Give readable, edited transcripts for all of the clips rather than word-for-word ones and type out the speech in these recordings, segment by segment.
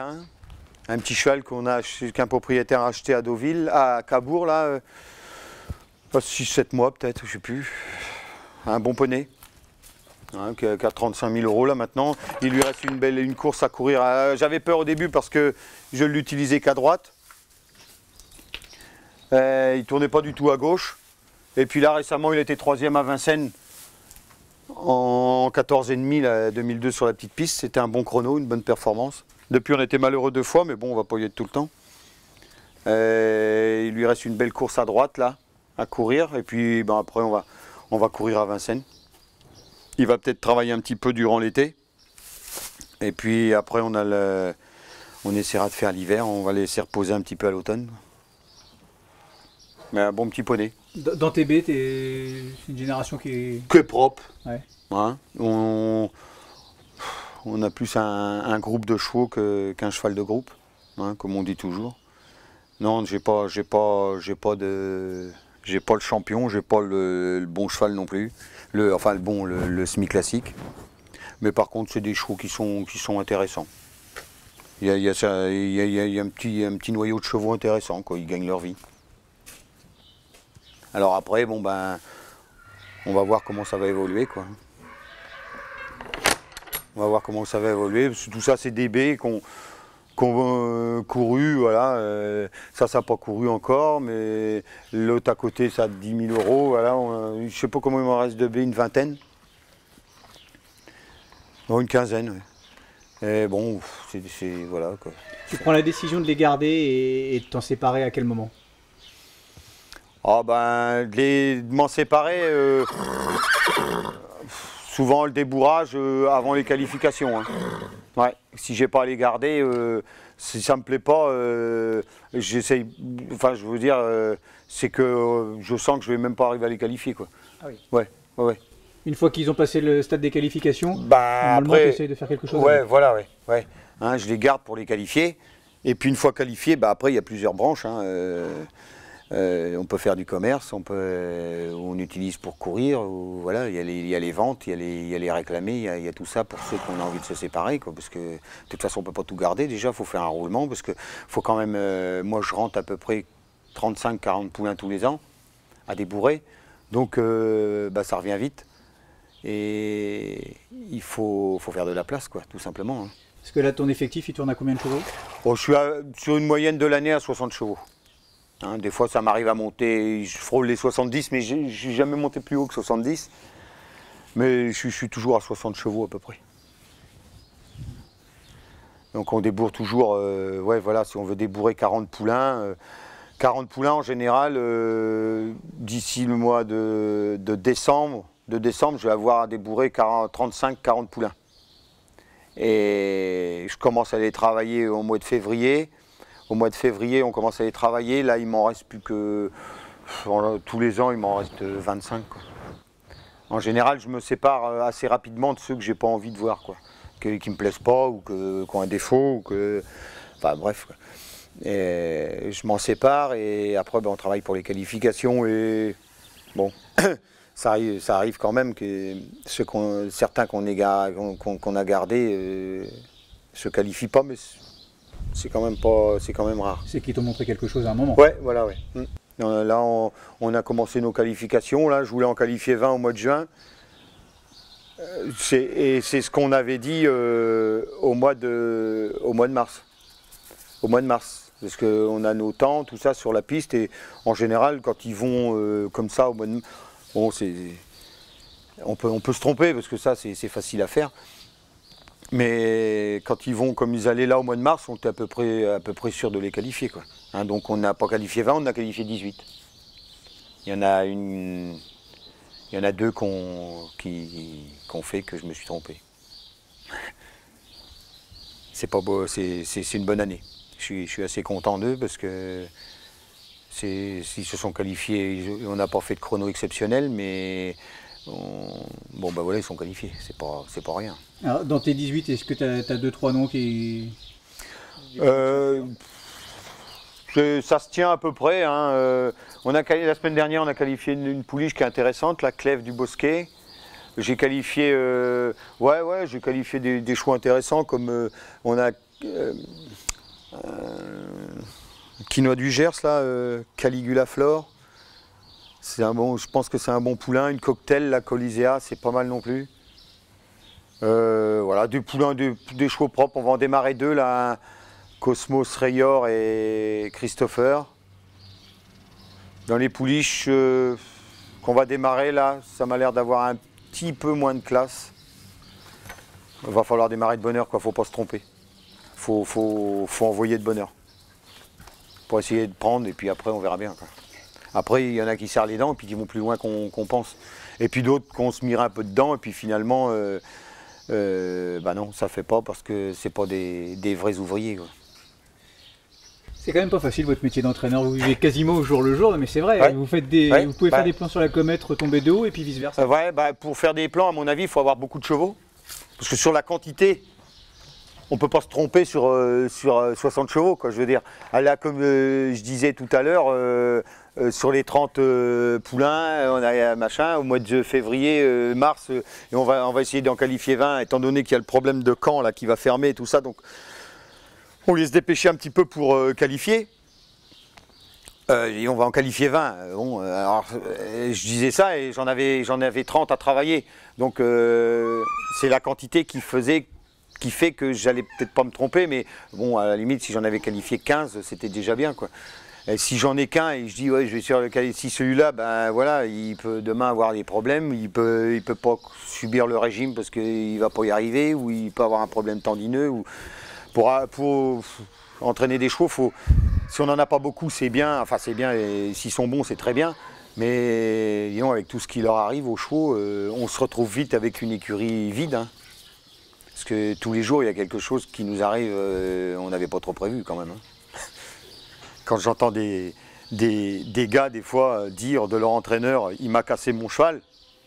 Merlin, un petit cheval qu'un propriétaire a acheté à Deauville, à Cabourg, là, 6-7 mois peut-être, je sais plus. Un bon poney, hein, qui a 35 000 € là maintenant. Il lui reste une course à courir. J'avais peur au début parce que je ne l'utilisais qu'à droite. Il ne tournait pas du tout à gauche. Et puis là récemment il était 3e à Vincennes en 14,5 là, 2002 sur la petite piste. C'était un bon chrono, une bonne performance. Depuis on était malheureux 2 fois, mais bon on va pas y être tout le temps. Il lui reste une belle course à droite là, à courir. Et puis ben, après on va courir à Vincennes. Il va peut-être travailler un petit peu durant l'été. Et puis après on essaiera de faire l'hiver, on va laisser reposer un petit peu à l'automne. Mais un bon petit poney. Dans TB, c'est une génération qui est... Que propre. Ouais. Hein, on a plus un groupe de chevaux qu'un cheval de groupe, hein, comme on dit toujours. Non, j'ai pas le champion, j'ai pas le bon cheval non plus. Le semi-classique. Mais par contre, c'est des chevaux qui sont intéressants. Il y a un petit noyau de chevaux intéressant, quoi. Ils gagnent leur vie. Alors après, bon ben, on va voir comment ça va évoluer, quoi. On va voir comment ça va évoluer. Parce que tout ça, c'est des baies qu'on couru, voilà. Ça n'a pas couru encore, mais l'autre à côté, ça a 10 000 €. Voilà, je ne sais pas comment il m'en reste de baies, une vingtaine. Non, une quinzaine, oui. Et bon, voilà, quoi. Tu prends la décision de les garder et de t'en séparer à quel moment? Ah ben, de m'en séparer, souvent le débourrage avant les qualifications. Hein. Ouais, si j'ai pas à les garder, si ça me plaît pas, j'essaye. Enfin, je veux dire, c'est que je sens que je vais même pas arriver à les qualifier, quoi. Ah oui. Ouais. Une fois qu'ils ont passé le stade des qualifications, bah, normalement tu essayes de faire quelque chose. Ouais, avec. voilà, ouais. Hein, je les garde pour les qualifier. Et puis une fois qualifiés, bah, après il y a plusieurs branches. Hein, on peut faire du commerce, on utilise pour courir, voilà, il y a les ventes, il y a les réclamés, il y a tout ça pour ceux qui ont envie de se séparer, quoi, parce que de toute façon on ne peut pas tout garder, déjà il faut faire un roulement, parce que faut quand même, moi je rentre à peu près 35-40 poulains tous les ans, à débourrer, donc bah, ça revient vite, et il faut faire de la place, quoi, tout simplement. Hein. Parce que là ton effectif il tourne à combien de chevaux? Bon, je suis sur une moyenne de l'année à 60 chevaux. Hein, des fois, ça m'arrive à monter, je frôle les 70, mais je n'ai jamais monté plus haut que 70. Mais je suis toujours à 60 chevaux à peu près. Donc on débourre toujours, ouais, voilà, si on veut débourrer 40 poulains. 40 poulains en général, d'ici le mois de décembre, je vais avoir à débourrer 35-40 poulains. Et je commence à les travailler au mois de février. Au mois de février, on commence à les travailler. Là, il m'en reste plus que... Tous les ans, il m'en reste 25. Quoi. En général, je me sépare assez rapidement de ceux que j'ai pas envie de voir, quoi. Qui ne me plaisent pas, ou qui ont un défaut, ou que... Enfin, bref. Quoi. Et je m'en sépare, et après, ben, on travaille pour les qualifications. Et bon, ça arrive quand même que certains qu'on a gardés se qualifient pas, mais... C'est quand même rare. C'est qu'ils t'ont montré quelque chose à un moment. Ouais, voilà, ouais. Là, on a commencé nos qualifications. Là, je voulais en qualifier 20 au mois de juin. Et c'est ce qu'on avait dit au mois de mars. Au mois de mars. Parce qu'on a nos temps, tout ça sur la piste. Et en général, quand ils vont comme ça au mois de mars, bon, on peut se tromper parce que ça, c'est facile à faire. Mais quand ils vont comme ils allaient là au mois de mars, on était à peu près sûr de les qualifier, quoi. Hein, donc on n'a pas qualifié 20, on a qualifié 18. Il y en a deux qui ont fait que je me suis trompé. C'est pas beau, c'est une bonne année. Je suis assez content d'eux parce que s'ils se sont qualifiés, on n'a pas fait de chrono exceptionnel, mais bon ben voilà, ils sont qualifiés, c'est pas rien. Alors, dans tes 18, est-ce que tu as 2-3 noms qui... Ça se tient à peu près. Hein. La semaine dernière, on a qualifié une pouliche qui est intéressante, la Clève du Bosquet. J'ai qualifié, j'ai qualifié des choix intéressants comme on a Quinoa du Gers, là, Caligula Flore. Je pense que c'est un bon poulain. Une cocktail, la Colisea, c'est pas mal non plus. Voilà, des poulains, des chevaux propres. On va en démarrer 2 là. Cosmos Rayor et Christopher. Dans les pouliches qu'on va démarrer là, ça m'a l'air d'avoir un petit peu moins de classe. Il va falloir démarrer de bonne heure, quoi. Faut pas se tromper. Faut envoyer de bonne heure. Pour essayer de prendre et puis après on verra bien, quoi. Après il y en a qui serrent les dents et puis qui vont plus loin qu'on pense. Et puis d'autres qu'on se mire un peu dedans et puis finalement bah non, ça fait pas parce que c'est pas des vrais ouvriers, quoi. C'est quand même pas facile votre métier d'entraîneur, vous vivez quasiment au jour le jour, mais c'est vrai, Ouais. vous pouvez faire des plans sur la comète, retomber de haut et puis vice versa. Ouais, bah, pour faire des plans, à mon avis, il faut avoir beaucoup de chevaux. Parce que sur la quantité, on ne peut pas se tromper sur 60 chevaux, quoi, je veux dire. Là, comme je disais tout à l'heure, sur les 30 poulains, on a machin, au mois de février, mars, et on va essayer d'en qualifier 20, étant donné qu'il y a le problème de Caen là, qui va fermer et tout ça. Donc, on va se dépêcher un petit peu pour qualifier. Et on va en qualifier 20. Bon, alors, je disais ça et j'en avais 30 à travailler. Donc c'est la quantité qui fait que j'allais peut-être pas me tromper, mais bon, à la limite, si j'en avais qualifié 15, c'était déjà bien, quoi. Et si j'en ai qu'un et je dis ouais, je vais sur le qualifier celui-là, ben voilà, il peut demain avoir des problèmes, il peut pas subir le régime parce qu'il va pas y arriver, ou il peut avoir un problème tendineux, ou pour entraîner des chevaux, si on n'en a pas beaucoup, c'est bien, enfin c'est bien, et s'ils sont bons, c'est très bien, mais disons, avec tout ce qui leur arrive aux chevaux, on se retrouve vite avec une écurie vide, hein. Parce que tous les jours, il y a quelque chose qui nous arrive, on n'avait pas trop prévu quand même, hein. Quand j'entends des gars, des fois, dire de leur entraîneur « il m'a cassé mon cheval »,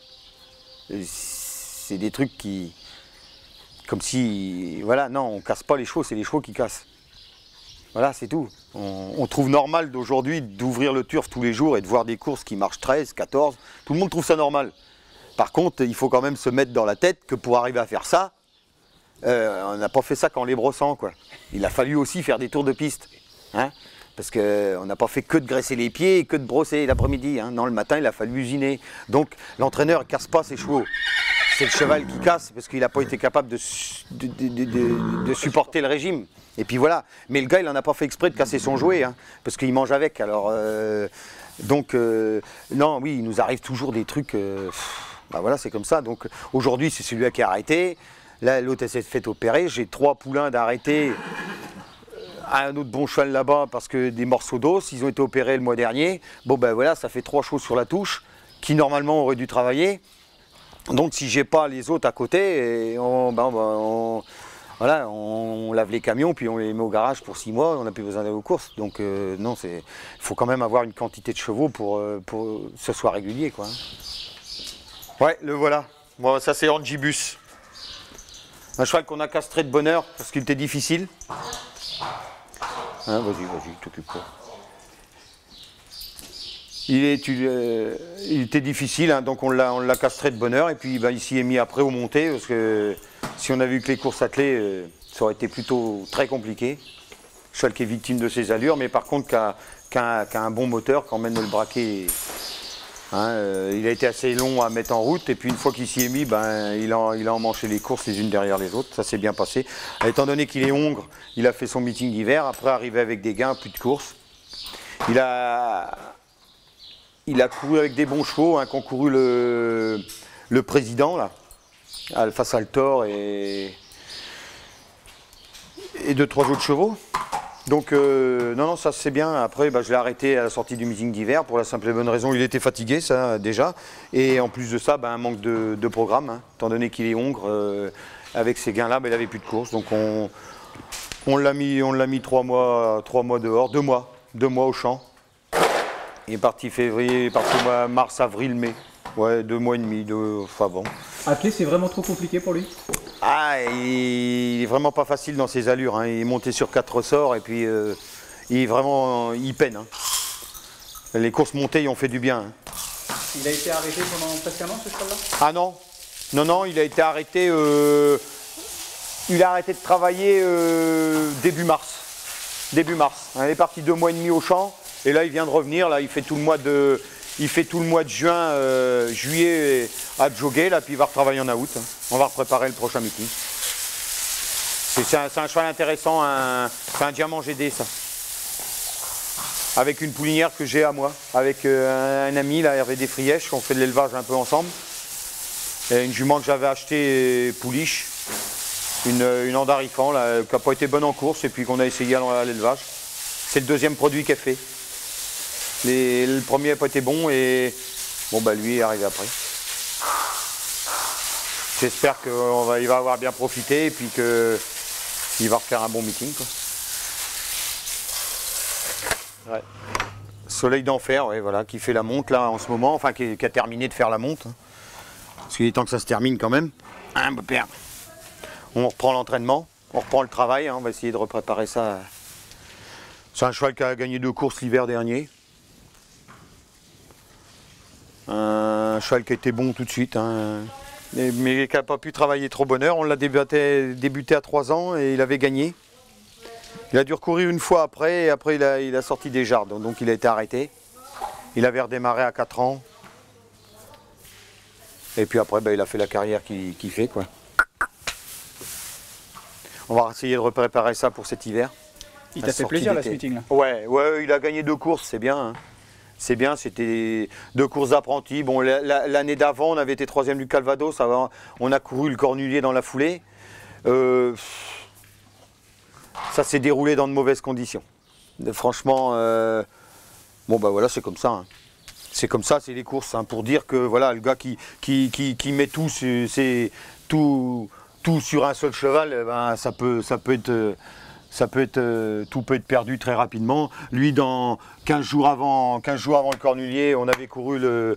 c'est des trucs qui... Comme si, voilà, non, on casse pas les chevaux, c'est les chevaux qui cassent. Voilà, c'est tout. On trouve normal d'aujourd'hui d'ouvrir le turf tous les jours et de voir des courses qui marchent 13, 14. Tout le monde trouve ça normal. Par contre, il faut quand même se mettre dans la tête que pour arriver à faire ça, on n'a pas fait ça qu'en les brossant, quoi. Il a fallu aussi faire des tours de piste, hein, parce qu'on n'a pas fait que de graisser les pieds et que de brosser l'après-midi, hein. Non, le matin, il a fallu usiner. Donc, l'entraîneur ne casse pas ses chevaux. C'est le cheval qui casse parce qu'il n'a pas été capable de supporter le régime. Et puis voilà. Mais le gars, il n'en a pas fait exprès de casser son jouet, hein, parce qu'il mange avec. Alors, non, oui, il nous arrive toujours des trucs. Bah voilà, c'est comme ça. Donc aujourd'hui, c'est celui-là qui a arrêté. Là, l'autre s'est fait opérer. J'ai 3 poulains d'arrêter. Un autre bon cheval là-bas parce que des morceaux d'os, ils ont été opérés le mois dernier. Bon ben voilà, ça fait 3 chevaux sur la touche qui normalement auraient dû travailler. Donc si j'ai pas les autres à côté, voilà, on lave les camions puis on les met au garage pour 6 mois, on n'a plus besoin d'aller aux courses. Donc non, il faut quand même avoir une quantité de chevaux pour que ce soit régulier, quoi. Ouais, le voilà. Bon, ça c'est Angibus. Un cheval qu'on a castré de bonne heure parce qu'il était difficile. Hein, vas-y, t'occupe-toi. Il était difficile, hein, donc on l'a castré de bonne heure et puis ben, il s'y est mis après au monté parce que si on avait eu que les courses attelées, ça aurait été plutôt très compliqué. Cheval qui est victime de ses allures, mais par contre qui a un bon moteur, quand même le braquet. Hein, il a été assez long à mettre en route et puis une fois qu'il s'y est mis, ben, il a emmanché les courses les unes derrière les autres, ça s'est bien passé. Étant donné qu'il est hongre, il a fait son meeting d'hiver, après arrivé avec des gains, plus de courses. Il a couru avec des bons chevaux, hein, qu'ont couru le président là, Alpha Saltor et 2-3 autres chevaux. Donc non, ça c'est bien. Après, bah, je l'ai arrêté à la sortie du meeting d'hiver pour la simple et bonne raison, il était fatigué, ça déjà. Et en plus de ça, bah, un manque de programme, hein, étant donné qu'il est hongre. Avec ces gains-là, bah, il n'avait plus de course. Donc on l'a mis 3 mois dehors, 2 mois au champ. Il est parti février, il est parti mars, avril, mai. Ouais, 2 mois et demi, enfin bon. Atteler, c'est vraiment trop compliqué pour lui? Ah, il est vraiment pas facile dans ses allures, hein. Il est monté sur 4 ressorts et puis il peine, hein. Les courses montées, ils ont fait du bien, hein. Il a été arrêté pendant presque un an, ce cheval-là? Ah non, il a été arrêté, il a arrêté de travailler début mars. début mars. Il est parti 2 mois et demi au champ, et là il vient de revenir, là il fait tout le mois de, juin, juillet à jogger, là, puis il va retravailler en août. On va préparer le prochain meeting. C'est un cheval intéressant, c'est un diamant GD ça. Avec une poulinière que j'ai à moi, avec un ami, là, Hervé Desfrièches, on fait de l'élevage un peu ensemble. Et une jument que j'avais achetée pouliche, une Andarifan, là, qui n'a pas été bonne en course et puis qu'on a essayé à l'élevage. C'est le deuxième produit qu'elle fait. Le premier n'a pas été bon et bon bah lui est arrivé après. J'espère qu'il va avoir bien profité et puis qu'il va refaire un bon meeting, quoi. Ouais. Soleil d'enfer, ouais, voilà, qui fait la monte là en ce moment, enfin qui a terminé de faire la monte. Parce qu'il est temps que ça se termine quand même. Hein, mon père. On reprend l'entraînement, on reprend le travail, hein, on va essayer de repréparer ça. C'est un cheval qui a gagné 2 courses l'hiver dernier. Un cheval qui a été bon tout de suite, hein, mais qui n'a pas pu travailler trop bonne heure. On l'a débuté à 3 ans et il avait gagné. Il a dû recourir une fois après, et après il a sorti des jardes, donc il a été arrêté. Il avait redémarré à 4 ans. Et puis après, il a fait la carrière qu'il fait, quoi. On va essayer de préparer ça pour cet hiver. Il t'a fait plaisir là, ce meeting là? Ouais, il a gagné 2 courses, c'est bien. Hein. C'est bien, c'était 2 courses d'apprentis. Bon, l'année d'avant, on avait été 3e du Calvados, on a couru le Cornulier dans la foulée. Ça s'est déroulé dans de mauvaises conditions. Franchement, bon voilà, c'est comme ça. Hein. C'est comme ça, c'est les courses. Hein, pour dire que voilà, le gars qui met tout sur un seul cheval, ben, tout peut être perdu très rapidement. Lui, dans 15 jours avant le Cornulier, on avait couru le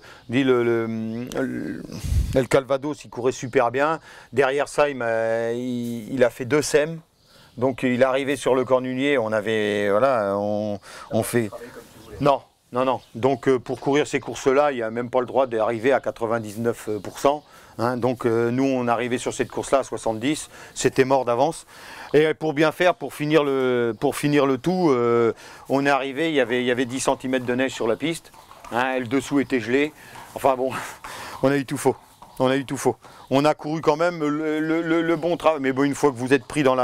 Calvados, il courait super bien. Derrière ça, il a fait 2 SEM. Donc il est arrivé sur le Cornulier, on avait, voilà, on fait... Non. Donc pour courir ces courses-là, il n'y a même pas le droit d'arriver à 99%. Hein. Donc nous, on arrivait sur cette course-là à 70%, c'était mort d'avance. Et pour bien faire, pour finir le tout, on est arrivé, il y avait 10 cm de neige sur la piste. Hein, le dessous était gelé. Enfin bon, on a eu tout faux. On a couru quand même le bon travail, mais bon, une fois que vous êtes pris dans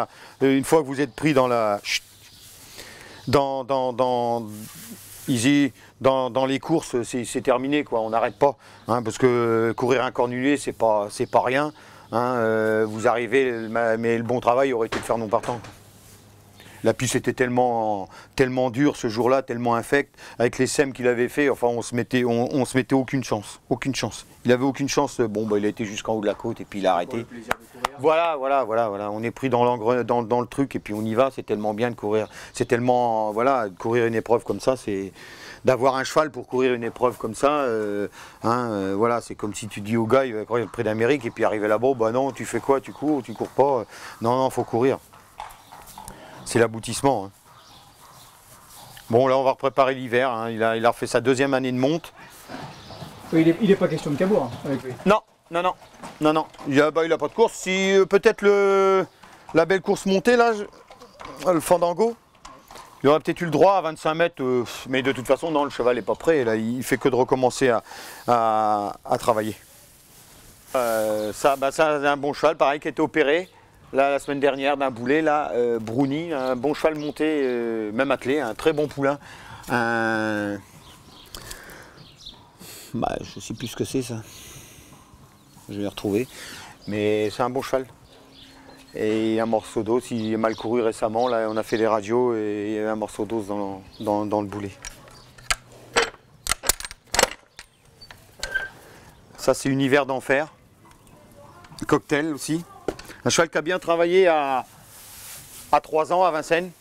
les courses, c'est terminé, quoi. On n'arrête pas, hein, parce que courir un Cornulier, c'est pas rien. Hein, vous arrivez, mais le bon travail aurait été de faire non partant. La piste était tellement dure ce jour-là, tellement infecte, avec les SEM qu'il avait fait, enfin on se mettait aucune chance. Il avait aucune chance, bon il a été jusqu'en haut de la côte et puis il a arrêté. Voilà, on est pris dans le truc et puis on y va, c'est tellement bien de courir. C'est tellement, voilà, de courir une épreuve comme ça, c'est d'avoir un cheval pour courir une épreuve comme ça, voilà, c'est comme si tu dis au gars, il va courir le Prix d'Amérique et puis arriver là-bas, bah non, tu fais quoi, tu cours pas, non, faut courir. C'est l'aboutissement. Hein. Bon, là, on va préparer l'hiver. Hein. Il a refait sa 2e année de monte. Oui, il n'est pas question de cabourg hein, avec lui. Non. Il a pas de course. Si peut-être la belle course montée, là, le Fandango, il aurait peut-être eu le droit à 25 mètres. Mais de toute façon, non, le cheval n'est pas prêt. Là, il fait que de recommencer à travailler. Ça, c'est un bon cheval, pareil, qui a été opéré. Là, la semaine dernière, d'un boulet, là, Bruni, un bon cheval monté, même attelé, un très bon poulain. Je ne sais plus ce que c'est ça. Je vais retrouver. Mais c'est un bon cheval. Et un morceau d'os, il est mal couru récemment. Là, on a fait les radios et il y avait un morceau d'os dans le boulet. Ça, c'est Univers d'enfer. Cocktail aussi. Un cheval qui a bien travaillé à 3 ans à Vincennes.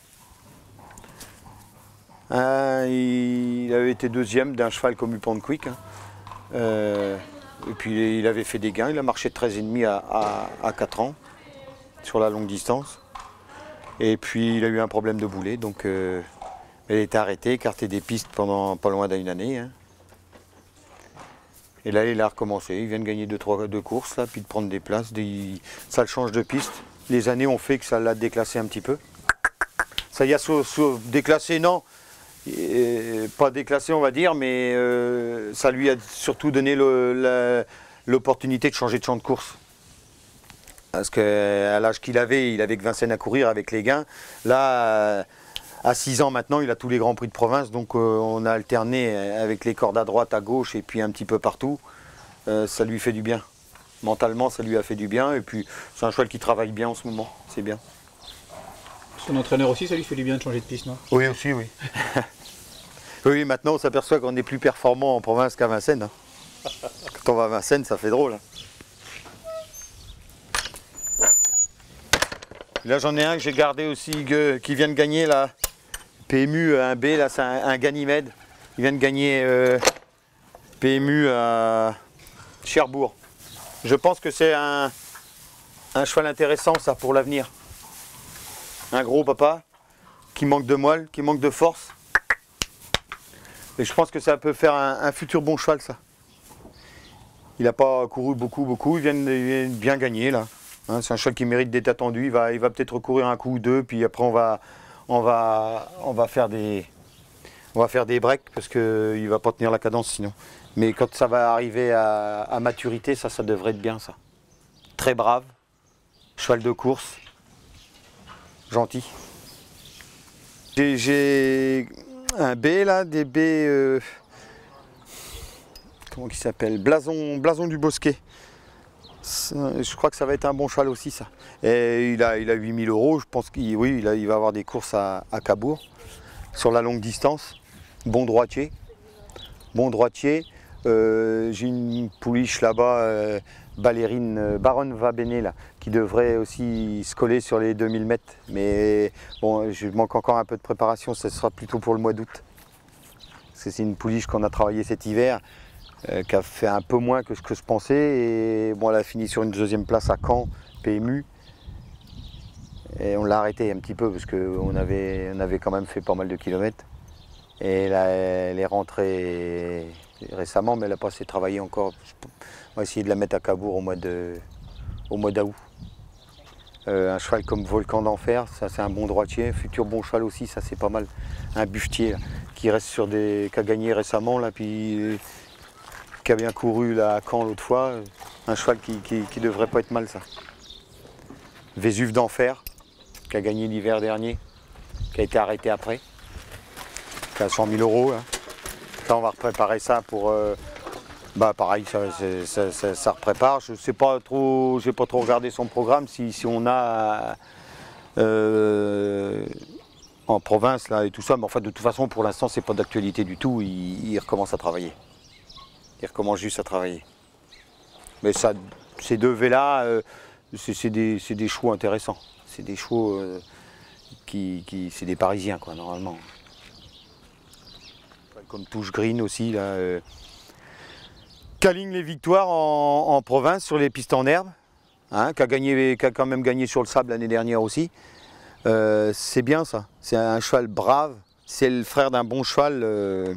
Il avait été 2e d'un cheval comme Upan Quick. Hein. Et puis il avait fait des gains, il a marché de 13,5 à 4 ans sur la longue distance. Et puis il a eu un problème de boulet, donc il a été arrêté, écarté des pistes pendant pas loin d'une année. Hein. Et là, il a recommencé. Il vient de gagner 2 courses, là, puis de prendre des places. Ça le change de piste. Les années ont fait que ça l'a déclassé un petit peu. Ça y a déclassé, non. Pas déclassé, on va dire, mais ça lui a surtout donné l'opportunité de changer de champ de course. Parce qu'à l'âge qu'il avait, il avait que Vincennes à courir avec les gains. Là, à 6 ans maintenant, il a tous les grands prix de province, donc on a alterné avec les cordes à droite, à gauche et puis un petit peu partout. Ça lui fait du bien. Mentalement, ça lui a fait du bien et puis c'est un cheval qui travaille bien en ce moment, c'est bien. Son entraîneur aussi, ça lui fait du bien de changer de piste, non? Oui, aussi, oui. Oui, maintenant on s'aperçoit qu'on est plus performant en province qu'à Vincennes. Hein. Quand on va à Vincennes, ça fait drôle. Hein. Là j'en ai un que j'ai gardé aussi, qui vient de gagner là. PMU 1B, là c'est un Ganymède. Il vient de gagner PMU à Cherbourg. Je pense que c'est un cheval intéressant ça pour l'avenir. Un gros papa qui manque de moelle, qui manque de force. Et je pense que ça peut faire un futur bon cheval ça. Il n'a pas couru beaucoup, il vient de bien gagner là. Hein, c'est un cheval qui mérite d'être attendu, il va peut-être recourir un coup ou deux, puis après on va faire des breaks parce qu'il ne va pas tenir la cadence sinon. Mais quand ça va arriver à maturité, ça devrait être bien ça. Très brave, cheval de course, gentil. J'ai un B là, des B, comment il s'appelle, Blason du Bosquet. Je crois que ça va être un bon cheval aussi ça. Et il a 8 000 €, je pense qu'il il va avoir des courses à Cabourg sur la longue distance. Bon droitier. J'ai une pouliche là-bas, Baronne Vabene là, qui devrait aussi se coller sur les 2000 mètres. Mais bon, je manque encore un peu de préparation, ce sera plutôt pour le mois d'août. Parce que c'est une pouliche qu'on a travaillé cet hiver. Qui a fait un peu moins que ce que je pensais et bon, elle a fini sur une deuxième place à Caen, PMU et on l'a arrêtée un petit peu parce qu'on avait quand même fait pas mal de kilomètres et là, elle est rentrée récemment mais elle n'a pas assez travaillé encore. On va essayer de la mettre à Cabourg au mois d'août. Un cheval comme Volcan d'Enfer, ça c'est un bon droitier, futur bon cheval aussi, ça c'est pas mal. Un buffetier là, qui reste sur qui a gagné récemment là, puis qui a bien couru là, à Caen l'autre fois, un cheval qui devrait pas être mal ça. Vésuve d'Enfer, qui a gagné l'hiver dernier, qui a été arrêté après, qui a 100 000 €. Hein. Là on va préparer ça pour, pareil, ça reprépare. Je sais pas trop, j'ai pas trop regardé son programme, si on a en province là et tout ça, mais enfin de toute façon pour l'instant c'est pas d'actualité du tout, il recommence à travailler. Il recommence juste à travailler. Mais ça, ces deux V-là, c'est des chevaux intéressants. C'est des chevaux c'est des Parisiens, quoi, normalement. Comme Touche Green aussi, là, qui aligne les victoires en province sur les pistes en herbe, hein, qui a quand même gagné sur le sable l'année dernière aussi. C'est bien ça. C'est un cheval brave. C'est le frère d'un bon cheval.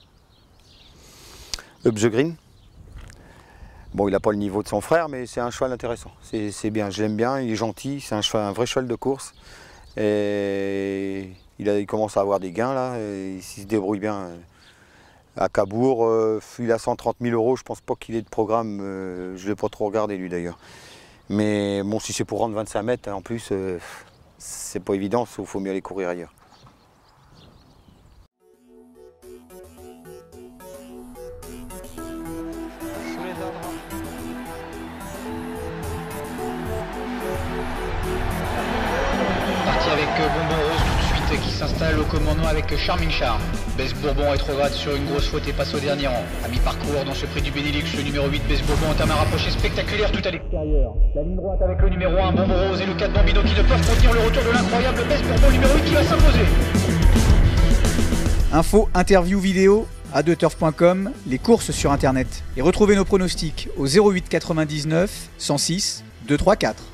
Up the Green. Bon, il n'a pas le niveau de son frère, mais c'est un cheval intéressant. C'est bien, je l'aime bien, il est gentil, c'est un vrai cheval de course. Et il commence à avoir des gains là, et il se débrouille bien. À Cabourg, il a 130 000 €, je pense pas qu'il ait de programme, je ne l'ai pas trop regardé lui d'ailleurs. Mais bon, si c'est pour rendre 25 mètres, en plus, c'est pas évident, il faut mieux aller courir ailleurs. Avec Bonbon Rose tout de suite qui s'installe au commandement avec Charming Charm. Bess Bourbon rétrograde sur une grosse faute et passe au dernier rang. À mi-parcours dans ce prix du Benelux, le numéro 8 Bess Bourbon entame un rapproché spectaculaire tout à l'extérieur. La ligne droite avec le numéro 1 Bonbon Rose et le 4 Bambino qui ne peuvent contenir le retour de l'incroyable Bess Bourbon numéro 8 qui va s'imposer. Info, interview, vidéo, a2turf.com, les courses sur internet. Et retrouvez nos pronostics au 08 99 106 234.